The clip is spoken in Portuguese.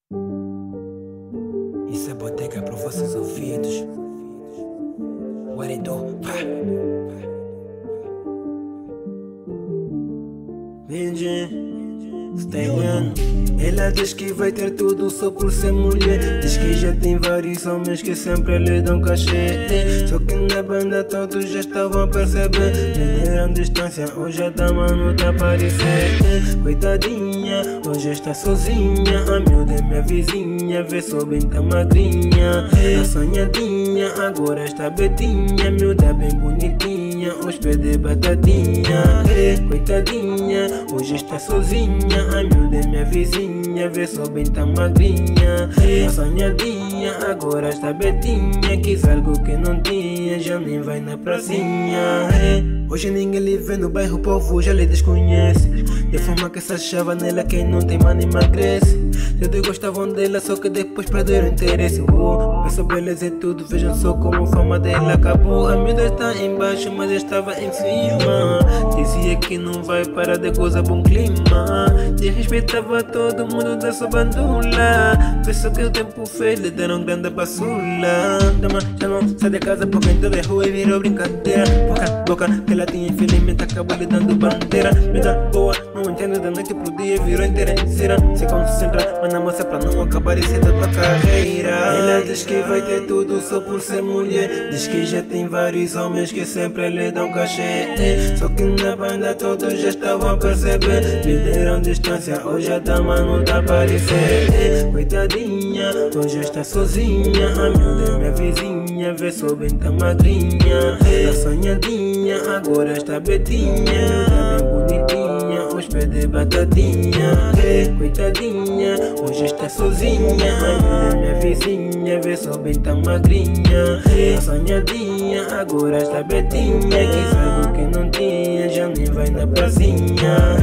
Isso é boteca para vossos ouvidos. What it do? Pá. Stallion. Ela diz que vai ter tudo só por ser mulher. Diz que já tem vários homens que sempre lhe dão cachê. Só que na banda todos já estavam a perceber. Me deram distância, hoje a dama não tá a aparecer. Coitadinha, hoje está sozinha. A miúda é minha vizinha, vê só bem tá magrinha. A sonhadinha, agora está betinha. Miúda bem bonitinha, os pés de batatinha. Coitadinha, hoje está sozinha. A miúda é minha vizinha, vê só bem tá magrinha. A sonhadinha, agora está betinha. Quis algo que não tinha, já nem vai na pracinha. Hoje ninguém lhe vê no bairro, o povo já lhe desconhece. De forma que se achava nela, quem não tem mano emagrece. Todos gostavam dela, só que depois perderam interesse. Pensou beleza e tudo, vejam só como a fama dela acabou. A miúda está embaixo, mas estava em cima. Dizia que não vai parar de gozar bom clima. Desrespeitava todo mundo da sua bandula. Pensou que o tempo fez, lhe deram grande basula. Dama já não sai de casa porque em toda a rua virou brincadeira. Boca que ela tinha, infelizmente acabou lhe dando bandeira. Vida boa, não entendo da noite pro dia, virou interesseira. Se concentra, mas na moça pra não acabar e ser da tua carreira. Ela diz que vai ter tudo só por ser mulher. Diz que já tem vários homens que sempre lhe dão cachê. Só que na banda todos já estavam a perceber. Lhe deram distância, hoje a dama não tá a aparecer. Coitadinha, hoje está sozinha. A miúda é minha vizinha, vê só bem tá magrinha. A sonhadinha, agora está betinha. Miúda bem bonitinha, os pés de batatinha. Coitadinha, hoje está sozinha. A miúda é minha vizinha, vê só bem tá magrinha. A sonhadinha, agora está betinha. Quis algo que não tinha, já nem vai na pracinha.